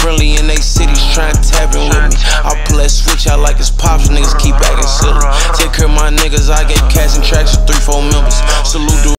friendly in they cities, trying to tap in with me. I pull that switch out like it's pops, niggas keep acting silly. Take care of my niggas, I get cash and tracks for 3-4 members. Salute the